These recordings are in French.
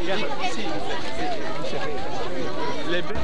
Les baies.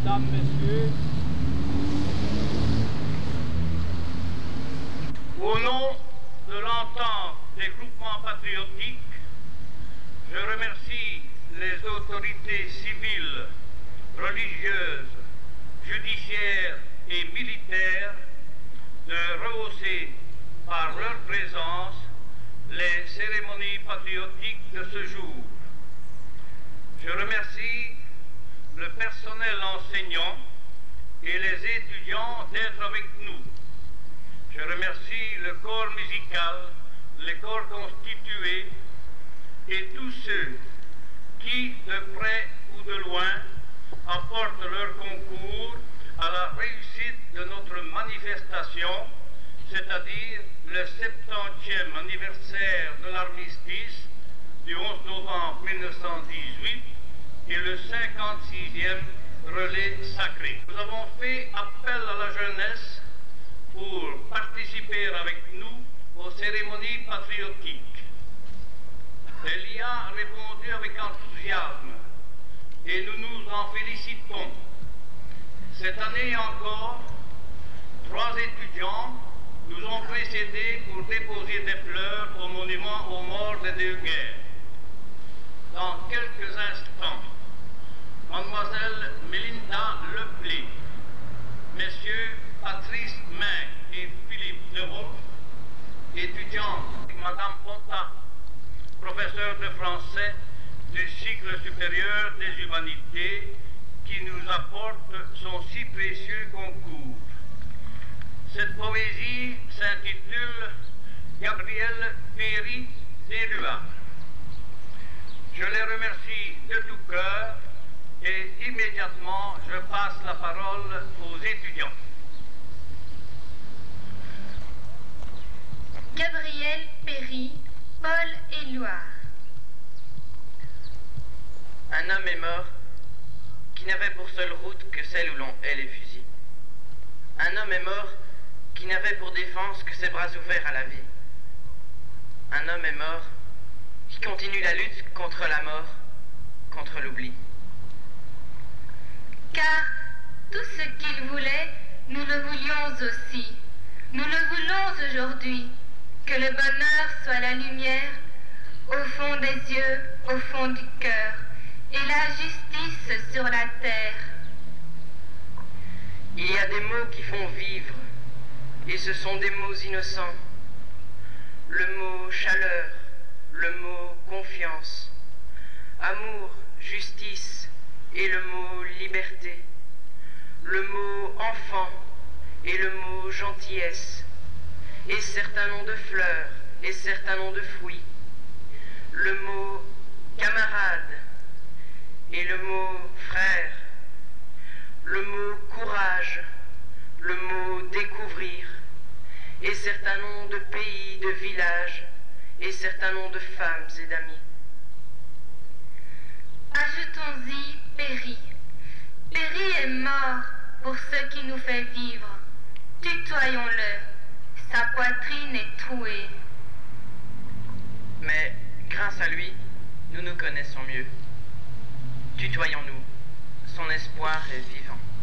Mesdames, Messieurs, au nom de l'entente des groupements patriotiques, je remercie les autorités civiles, religieuses, judiciaires et militaires de rehausser par leur présence les cérémonies patriotiques de ce jour. Je remercie le personnel enseignant et les étudiants d'être avec nous. Je remercie le corps musical, les corps constitués et tous ceux qui, de près ou de loin, apportent leur concours à la réussite de notre manifestation, c'est-à-dire le 70e anniversaire de l'armistice du 11 novembre 1918 et le 56e relais sacré. Nous avons fait appel à la jeunesse pour participer avec nous aux cérémonies patriotiques. Elle y a répondu avec enthousiasme et nous nous en félicitons. Cette année encore, 3 étudiants nous ont précédés pour déposer des fleurs au monument aux morts des 2 guerres. Dans quelques instants, Mademoiselle Mélinda Leplé, Messieurs Patrice Main et Philippe Deveau, étudiants, Madame Ponta, professeur de français du cycle supérieur des humanités, qui nous apporte son si précieux concours. Cette poésie s'intitule Gabriel Péry d'Élua. Je les remercie de tout cœur et immédiatement je passe la parole aux étudiants. Gabriel Péry, Paul Éluard. Un homme est mort qui n'avait pour seule route que celle où l'on hait les fusils. Un homme est mort qui n'avait pour défense que ses bras ouverts à la vie. Un homme est mort qui continue la lutte contre la mort, contre l'oubli. Car tout ce qu'il voulait, nous le voulions aussi. Nous le voulons aujourd'hui, que le bonheur soit la lumière au fond des yeux, au fond du cœur, et la justice sur la terre. Il y a des mots qui font vivre, et ce sont des mots innocents. Le mot chaleur, le mot confiance, amour, justice et le mot liberté, le mot enfant et le mot gentillesse, et certains noms de fleurs et certains noms de fruits, le mot camarade et le mot frère, le mot courage, le mot découvrir, et certains noms de pays, de villages, et certains noms de femmes et d'amis. Ajoutons-y Péry. Péry est mort pour ce qui nous fait vivre. Tutoyons-le. Sa poitrine est trouée. Mais grâce à lui, nous nous connaissons mieux. Tutoyons-nous. Son espoir est vivant.